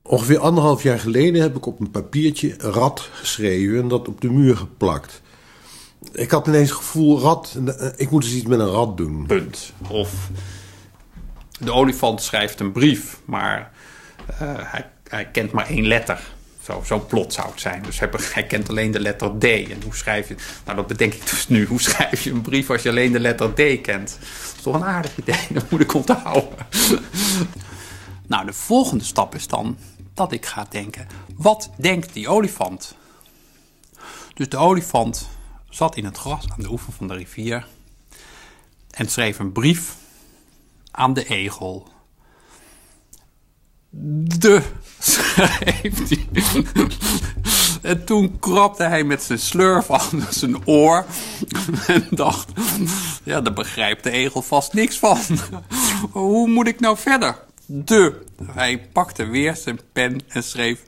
Ongeveer 1,5 jaar geleden heb ik op een papiertje rad geschreven en dat op de muur geplakt. Ik had ineens het gevoel, ik moet eens iets met een rad doen. Punt. Of de olifant schrijft een brief, maar hij kent maar 1 letter. Zo'n plot zou het zijn. Dus hij kent alleen de letter D. En hoe schrijf je... Nou, dat bedenk ik dus nu. Hoe schrijf je een brief als je alleen de letter D kent? Dat is toch een aardig idee. Dat moet ik onthouden. Nou, de volgende stap is dan dat ik ga denken... Wat denkt die olifant? Dus de olifant zat in het gras aan de oever van de rivier... en schreef een brief aan de egel... schreef hij. En toen krabde hij met zijn slurf aan zijn oor. En dacht, ja, daar begrijpt de egel vast niks van. Hoe moet ik nou verder? Hij pakte weer zijn pen en schreef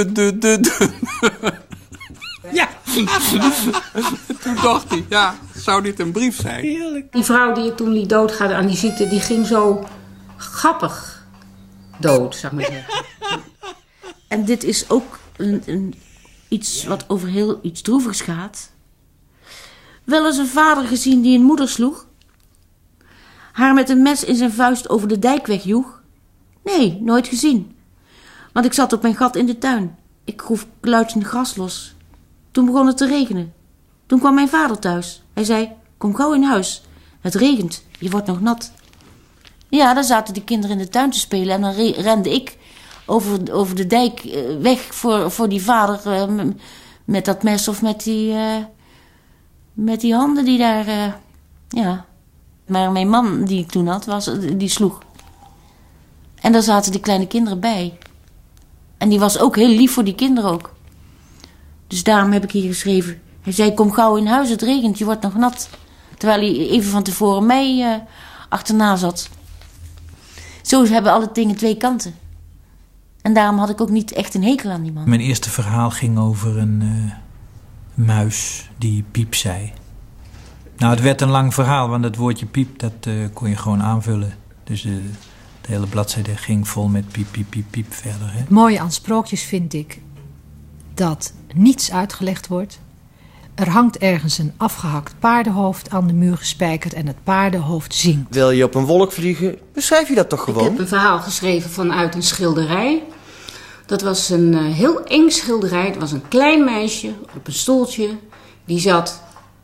Ja. Toen dacht hij, ja, zou dit een brief zijn? Heerlijk. Die vrouw die ik toen liet doodgaan aan die ziekte, die ging zo grappig dood, zou ik maar zeggen. En dit is ook iets wat over heel iets droevigs gaat. Wel eens een vader gezien die een moeder sloeg? Haar met een mes in zijn vuist over de dijk wegjoeg? Nee, nooit gezien. Want ik zat op mijn gat in de tuin. Ik groef kluitend gras los. Toen begon het te regenen. Toen kwam mijn vader thuis. Hij zei, kom gauw in huis. Het regent, je wordt nog nat. Ja, dan zaten de kinderen in de tuin te spelen en dan rende ik over de dijk weg voor die vader met dat mes of met die handen die daar, ja. Maar mijn man die ik toen had, die sloeg. En daar zaten die kleine kinderen bij. En die was ook heel lief voor die kinderen ook. Dus daarom heb ik hier geschreven. Hij zei, kom gauw in huis, het regent, je wordt nog nat. Terwijl hij even van tevoren mij achterna zat. Zo hebben alle dingen 2 kanten. En daarom had ik ook niet echt een hekel aan die man. Mijn eerste verhaal ging over een muis die piep zei. Nou, het werd een lang verhaal, want het woordje piep, dat kon je gewoon aanvullen. Dus de hele bladzijde ging vol met piep, piep, piep, piep verder. Hè? Het mooie aan sprookjes vind ik dat niets uitgelegd wordt. Er hangt ergens een afgehakt paardenhoofd aan de muur gespijkerd en het paardenhoofd zingt. Wil je op een wolk vliegen? Beschrijf je dat toch gewoon? Ik heb een verhaal geschreven vanuit een schilderij. Dat was een heel eng schilderij. Het was een klein meisje op een stoeltje. Die zat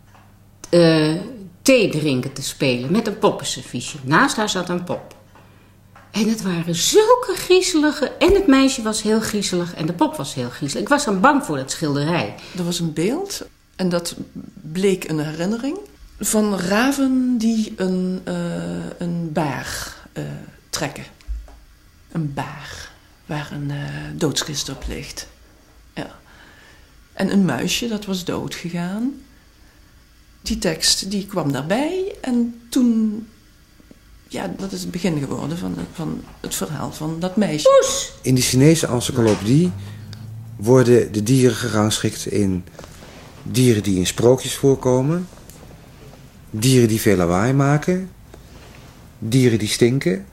thee drinken te spelen met een poppenserviesje. Naast haar zat een pop. En het waren zulke griezelige... En het meisje was heel griezelig en de pop was heel griezelig. Ik was dan bang voor dat schilderij. Er was een beeld en dat bleek een herinnering van raven die een baar trekken. Een baar waar een doodskist op ligt. Ja. En een muisje, dat was doodgegaan. Die tekst die kwam daarbij en toen... Ja, dat is het begin geworden van het verhaal van dat meisje. Poes! In de Chinese encyclopedie worden de dieren gerangschikt in dieren die in sprookjes voorkomen, dieren die veel lawaai maken, dieren die stinken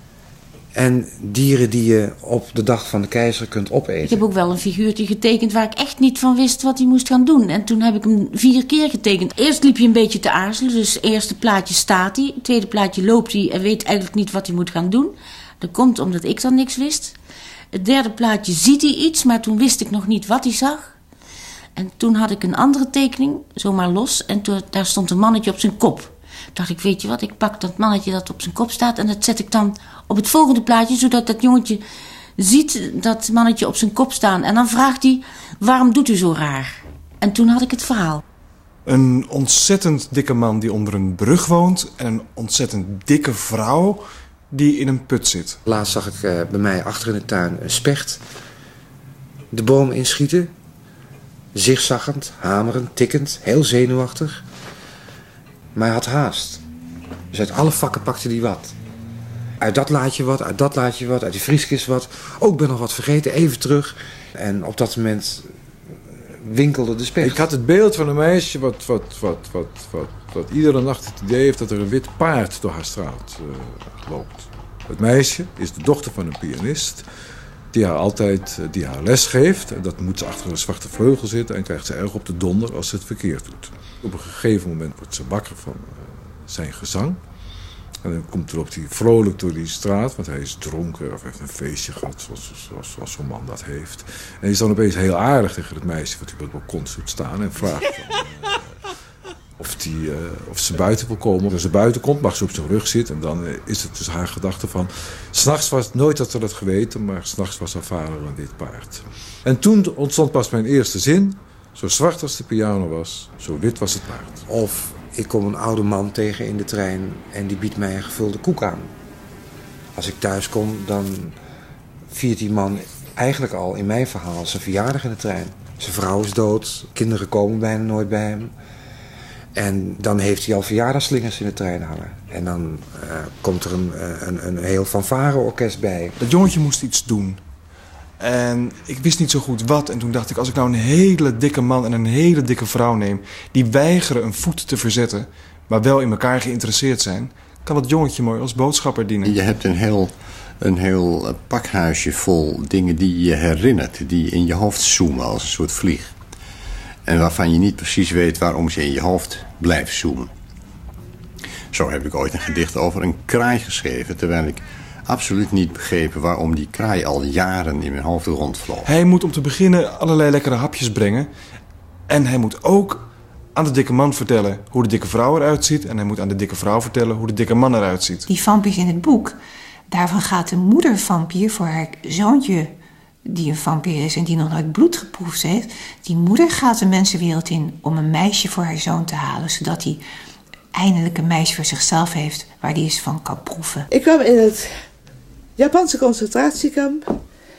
en dieren die je op de dag van de keizer kunt opeten. Ik heb ook wel een figuurtje getekend waar ik echt niet van wist wat hij moest gaan doen. En toen heb ik hem 4 keer getekend. Eerst liep hij een beetje te aarzelen. Dus het eerste plaatje staat hij. Het tweede plaatje loopt hij en weet eigenlijk niet wat hij moet gaan doen. Dat komt omdat ik dan niks wist. Het derde plaatje ziet hij iets, maar toen wist ik nog niet wat hij zag. En toen had ik een andere tekening, zomaar los. En daar stond een mannetje op zijn kop. Toen dacht ik, weet je wat, ik pak dat mannetje dat op zijn kop staat en dat zet ik dan op het volgende plaatje, zodat dat jongetje ziet dat mannetje op zijn kop staan. En dan vraagt hij, waarom doet u zo raar? En toen had ik het verhaal. Een ontzettend dikke man die onder een brug woont en een ontzettend dikke vrouw die in een put zit. Laatst zag ik bij mij achter in de tuin een specht de boom inschieten. Zigzaggend, hamerend, tikkend, heel zenuwachtig. Maar hij had haast. Dus uit alle vakken pakte hij wat. Uit dat laadje wat, uit dat laadje wat, uit die vrieskist wat. Oh, ik ben nog wat vergeten, even terug. En op dat moment winkelde de specht. Ik had het beeld van een meisje wat iedere nacht het idee heeft dat er een wit paard door haar straat loopt. Het meisje is de dochter van een pianist. die haar les geeft. En dat moet ze achter een zwarte vleugel zitten en krijgt ze erg op de donder als ze het verkeerd doet. Op een gegeven moment wordt ze wakker van zijn gezang. En dan loopt hij vrolijk door die straat, want hij is dronken of heeft een feestje gehad, zoals zo'n man dat heeft. En hij is dan opeens heel aardig tegen het meisje wat hij op het balkon ziet staan en vraagt of ze buiten wil komen. Als ze buiten komt, mag ze op zijn rug zitten. En dan is het dus haar gedachte van... 's Nachts was nooit dat ze dat geweten, maar 's nachts was haar vader een wit paard. En toen ontstond pas mijn eerste zin. Zo zwart als de piano was, zo wit was het paard. Of ik kom een oude man tegen in de trein en die biedt mij een gevulde koek aan. Als ik thuis kom, dan viert die man eigenlijk al in mijn verhaal zijn verjaardag in de trein. Zijn vrouw is dood, kinderen komen bijna nooit bij hem. En dan heeft hij al verjaardagslingers in de trein hangen. En dan komt er een heel fanfareorkest bij. Dat jongetje moest iets doen. En ik wist niet zo goed wat. En toen dacht ik, als ik nou een hele dikke man en een hele dikke vrouw neem... die weigeren een voet te verzetten, maar wel in elkaar geïnteresseerd zijn... kan dat jongetje mooi als boodschapper dienen. Je hebt een heel pakhuisje vol dingen die je herinnert... die in je hoofd zoomen als een soort vlieg. En waarvan je niet precies weet waarom ze in je hoofd blijven zoomen. Zo heb ik ooit een gedicht over een kraai geschreven... terwijl ik absoluut niet begrepen waarom die kraai al jaren in mijn hoofd rondvloog. Hij moet om te beginnen allerlei lekkere hapjes brengen. En hij moet ook aan de dikke man vertellen hoe de dikke vrouw eruit ziet. En hij moet aan de dikke vrouw vertellen hoe de dikke man eruit ziet. Die vampiers in het boek, daarvan gaat de moeder vampier voor haar zoontje... die een vampier is en die nog nooit bloed geproefd heeft... die moeder gaat de mensenwereld in om een meisje voor haar zoon te halen... zodat hij eindelijk een meisje voor zichzelf heeft waar hij eens van kan proeven. Ik kwam in het Japanse concentratiekamp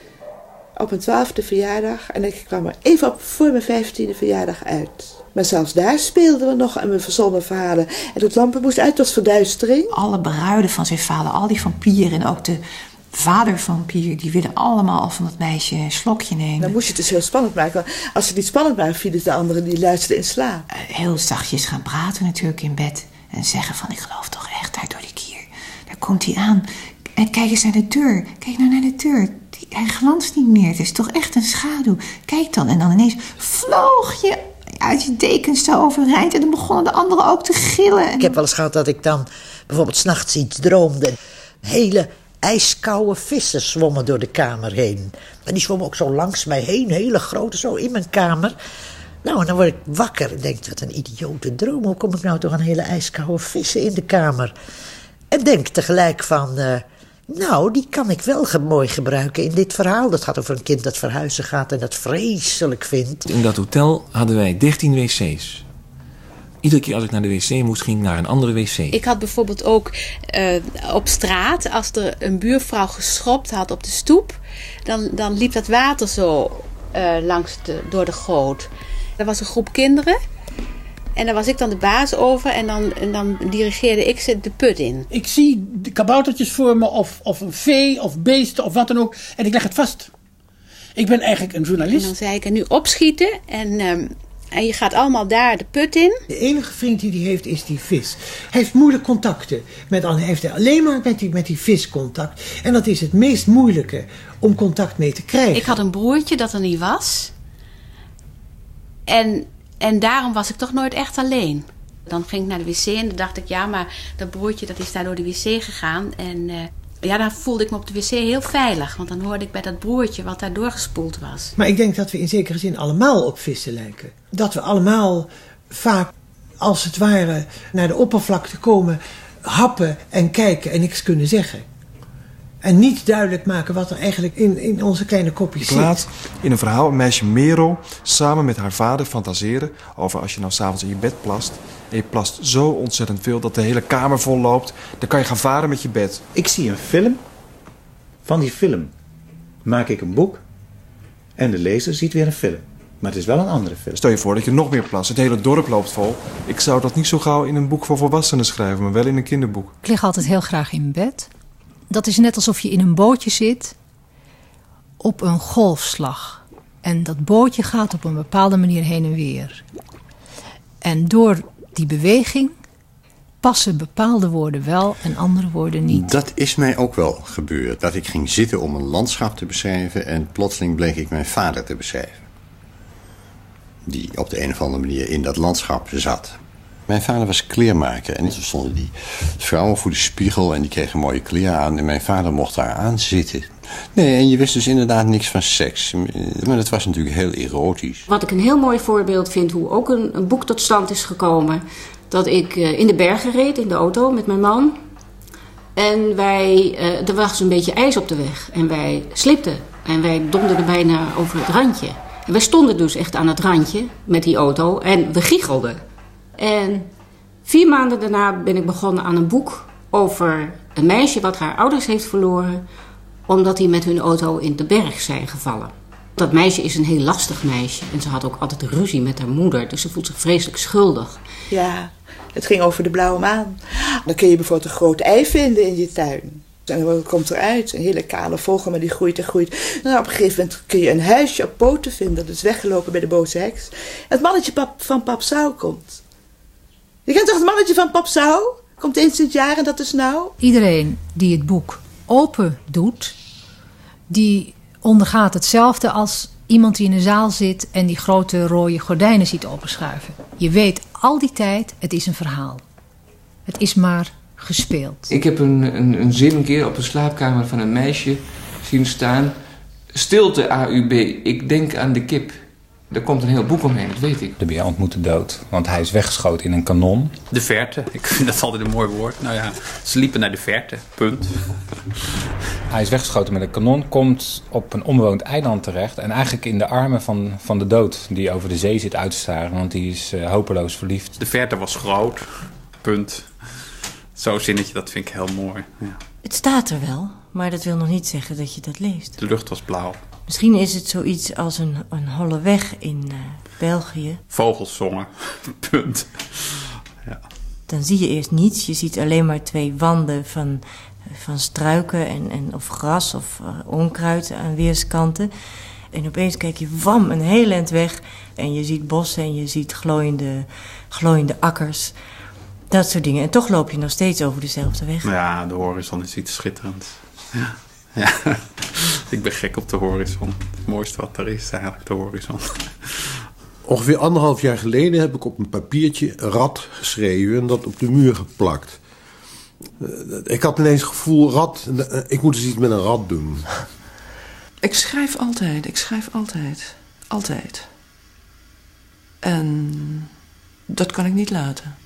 op mijn 12e verjaardag... en ik kwam er even op voor mijn 15e verjaardag uit. Maar zelfs daar speelden we nog en we verzonnen verhalen. En het lampen moest uit, tot verduistering. Alle bruiden van zijn vader, al die vampieren en ook de... vadervampier, die willen allemaal van dat meisje een slokje nemen. Dan moest je het dus heel spannend maken. Want als het niet spannend waren, vielen de anderen die luisterden in slaap. Heel zachtjes gaan praten natuurlijk in bed. En zeggen van, ik geloof toch echt daar door die kier. Daar komt hij aan. En kijk eens naar de deur. Kijk nou naar de deur. Hij glanst niet meer. Het is toch echt een schaduw. Kijk dan. En dan ineens vloog je uit je dekens zo overeind. En dan begonnen de anderen ook te gillen. Ik heb wel eens gehad dat ik dan bijvoorbeeld 's nachts iets droomde. Hele ijskoude vissen zwommen door de kamer heen. En die zwommen ook zo langs mij heen, hele grote, zo in mijn kamer. Nou, en dan word ik wakker en denk, wat een idiote droom. Hoe kom ik nou toch aan hele ijskoude vissen in de kamer? En denk tegelijk van, nou, die kan ik wel mooi gebruiken in dit verhaal. Dat gaat over een kind dat verhuizen gaat en dat vreselijk vindt. In dat hotel hadden wij 13 wc's. Iedere keer als ik naar de wc moest, ging ik naar een andere wc. Ik had bijvoorbeeld ook op straat, als er een buurvrouw geschopt had op de stoep... dan liep dat water zo door de goot. Er was een groep kinderen en daar was ik dan de baas over... en dan dirigeerde ik ze de put in. Ik zie de kaboutertjes voor me of een vee of beesten of wat dan ook... en ik leg het vast. Ik ben eigenlijk een journalist. En dan zei ik, en nu opschieten en je gaat allemaal daar de put in. De enige vriend die hij heeft is die vis. Hij heeft moeilijk contacten. Hij heeft alleen maar met die vis contact. En dat is het meest moeilijke om contact mee te krijgen. Ik had een broertje dat er niet was. En daarom was ik toch nooit echt alleen. Dan ging ik naar de wc en dan dacht ik, ja, maar dat broertje dat is daar door de wc gegaan. En dan voelde ik me op de wc heel veilig. Want dan hoorde ik bij dat broertje wat daar doorgespoeld was. Maar ik denk dat we in zekere zin allemaal op vissen lijken. Dat we allemaal vaak, als het ware, naar de oppervlakte komen... happen en kijken en niks kunnen zeggen. En niet duidelijk maken wat er eigenlijk in onze kleine kopjes zit. Ik laat in een verhaal een meisje Merel samen met haar vader fantaseren... over als je nou 's avonds in je bed plast... en je plast zo ontzettend veel dat de hele kamer vol loopt... dan kan je gaan varen met je bed. Ik zie een film. Van die film maak ik een boek. En de lezer ziet weer een film. Maar het is wel een andere film. Stel je voor dat je nog meer plast. Het hele dorp loopt vol. Ik zou dat niet zo gauw in een boek voor volwassenen schrijven... maar wel in een kinderboek. Ik lig altijd heel graag in bed. Dat is net alsof je in een bootje zit op een golfslag. En dat bootje gaat op een bepaalde manier heen en weer. En door die beweging passen bepaalde woorden wel en andere woorden niet. Dat is mij ook wel gebeurd. Dat ik ging zitten om een landschap te beschrijven en plotseling bleek ik mijn vader te beschrijven. Die op de een of andere manier in dat landschap zat. Mijn vader was kleermaker en toen stonden die vrouwen voor de spiegel en die kregen mooie kleren aan en mijn vader mocht daar aan zitten. Nee, en je wist dus inderdaad niks van seks. Maar dat was natuurlijk heel erotisch. Wat ik een heel mooi voorbeeld vind hoe ook een boek tot stand is gekomen. Dat ik in de bergen reed in de auto met mijn man. En er was een beetje ijs op de weg. En wij slipten. En wij donderden bijna over het randje. En wij stonden dus echt aan het randje met die auto. En we giechelden. En 4 maanden daarna ben ik begonnen aan een boek over een meisje wat haar ouders heeft verloren, omdat die met hun auto in de berg zijn gevallen. Dat meisje is een heel lastig meisje en ze had ook altijd ruzie met haar moeder, dus ze voelt zich vreselijk schuldig. Ja, het ging over de blauwe maan. Dan kun je bijvoorbeeld een groot ei vinden in je tuin. En wat komt eruit? Een hele kale vogel, maar die groeit en groeit. Nou, op een gegeven moment kun je een huisje op poten vinden, dat is weggelopen bij de boze heks. En het mannetje van Pap Sau komt. Je kent toch het mannetje van Pap Sau? Komt eens in het jaar en dat is nou? Iedereen die het boek open doet, die ondergaat hetzelfde als iemand die in een zaal zit en die grote rode gordijnen ziet openschuiven. Je weet al die tijd, het is een verhaal. Het is maar gespeeld. Ik heb een zin een keer op de slaapkamer van een meisje zien staan. Stilte AUB, ik denk aan de kip. Er komt een heel boek omheen, dat weet ik. De beer ontmoet de dood, want hij is weggeschoten in een kanon. De verte, ik vind dat altijd een mooi woord. Nou ja, ze liepen naar de verte, punt. Hij is weggeschoten met een kanon, komt op een onbewoond eiland terecht en eigenlijk in de armen van de dood die over de zee zit uit te staren, want die is hopeloos verliefd. De verte was groot, punt. Zo'n zinnetje, dat vind ik heel mooi. Ja. Het staat er wel, maar dat wil nog niet zeggen dat je dat leest. De lucht was blauw. Misschien is het zoiets als een holle weg in België. Vogels zongen, punt. Ja. Dan zie je eerst niets. Je ziet alleen maar 2 wanden van struiken of gras of onkruid aan weerskanten. En opeens kijk je, wam, een heel eind weg. En je ziet bossen en je ziet glooiende akkers. Dat soort dingen. En toch loop je nog steeds over dezelfde weg. Ja, de horizon is iets schitterends. Ja. Ja, ik ben gek op de horizon. Het mooiste wat er is eigenlijk, de horizon. Ongeveer 1,5 jaar geleden heb ik op een papiertje rad geschreven en dat op de muur geplakt. Ik had ineens het gevoel, ik moet eens iets met een rad doen. Ik schrijf altijd. Altijd. En dat kan ik niet laten.